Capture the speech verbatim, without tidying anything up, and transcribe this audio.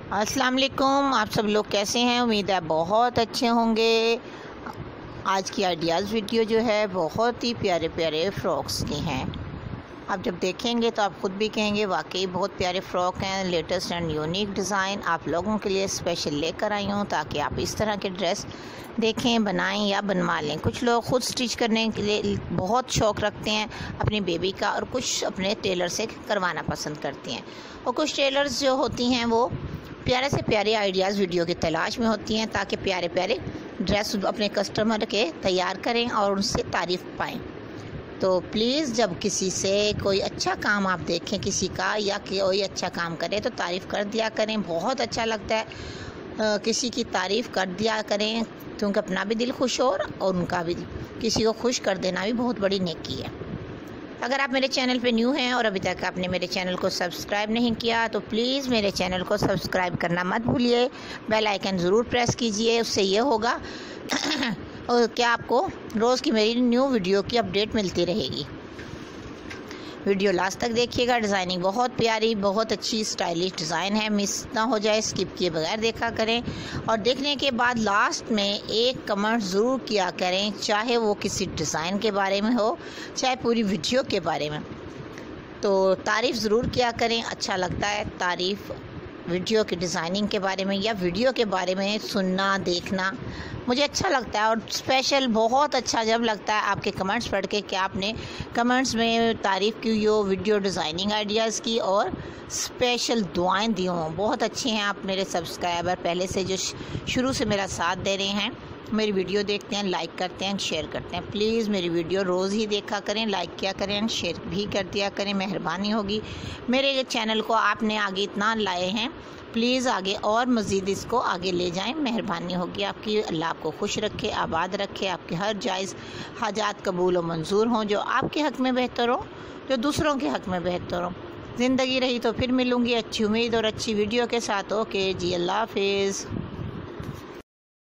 अस्सलाम वालेकुम। आप सब लोग कैसे हैं? उम्मीद है बहुत अच्छे होंगे। आज की आइडियाज़ वीडियो जो है बहुत ही प्यारे प्यारे फ़्रॉक्स की हैं। आप जब देखेंगे तो आप ख़ुद भी कहेंगे वाकई बहुत प्यारे फ़्रॉक हैं। लेटेस्ट एंड यूनिक डिज़ाइन आप लोगों के लिए स्पेशल लेकर आई हूँ ताकि आप इस तरह के ड्रेस देखें, बनाएं या बनवा लें। कुछ लोग ख़ुद स्टिच करने के लिए बहुत शौक़ रखते हैं अपनी बेबी का, और कुछ अपने टेलर से करवाना पसंद करती हैं। और कुछ टेलर्स जो होती हैं वो प्यारे से प्यारे आइडियाज़ वीडियो की तलाश में होती हैं ताकि प्यारे प्यारे ड्रेस अपने कस्टमर के तैयार करें और उनसे तारीफ़ पाएँ। तो प्लीज़ जब किसी से कोई अच्छा काम आप देखें किसी का, या कोई अच्छा काम करे तो तारीफ़ कर दिया करें। बहुत अच्छा लगता है आ, किसी की तारीफ़ कर दिया करें, क्योंकि अपना भी दिल खुश हो और उनका भी। किसी को खुश कर देना भी बहुत बड़ी नेकी है। अगर आप मेरे चैनल पे न्यू हैं और अभी तक आपने मेरे चैनल को सब्सक्राइब नहीं किया तो प्लीज़ मेरे चैनल को सब्सक्राइब करना मत भूलिए। बेल आइकन ज़रूर प्रेस कीजिए, उससे ये होगा और क्या आपको रोज़ की मेरी न्यू वीडियो की अपडेट मिलती रहेगी। वीडियो लास्ट तक देखिएगा। डिज़ाइनिंग बहुत प्यारी, बहुत अच्छी स्टाइलिश डिज़ाइन है। मिस ना हो जाए, स्किप किए बगैर देखा करें। और देखने के बाद लास्ट में एक कमेंट ज़रूर किया करें, चाहे वो किसी डिज़ाइन के बारे में हो चाहे पूरी वीडियो के बारे में। तो तारीफ़ ज़रूर किया करें। अच्छा लगता है तारीफ़ वीडियो की डिज़ाइनिंग के बारे में या वीडियो के बारे में सुनना, देखना मुझे अच्छा लगता है। और स्पेशल बहुत अच्छा जब लगता है आपके कमेंट्स पढ़ के कि आपने कमेंट्स में तारीफ़ की हो वीडियो डिज़ाइनिंग आइडियाज़ की और स्पेशल दुआएं दी हों। बहुत अच्छे हैं आप मेरे सब्सक्राइबर, पहले से जो शुरू से मेरा साथ दे रहे हैं, मेरी वीडियो देखते हैं, लाइक करते हैं, शेयर करते हैं। प्लीज़ मेरी वीडियो रोज़ ही देखा करें, लाइक किया करें, शेयर भी कर दिया करें, मेहरबानी होगी। मेरे चैनल को आपने आगे इतना लाए हैं, प्लीज़ आगे और मज़ीद इसको आगे ले जाएं, मेहरबानी होगी आपकी। अल्लाह आपको खुश रखे, आबाद रखे, आपके हर जायज़ हाजात कबूल व मंजूर हों, जो आपके हक़ में बेहतर हो, जो दूसरों के हक़ में बेहतर हो। ज़िंदगी रही तो फिर मिलूँगी अच्छी उम्मीद और अच्छी वीडियो के साथ। ओके जी, अल्लाह हाफिज़।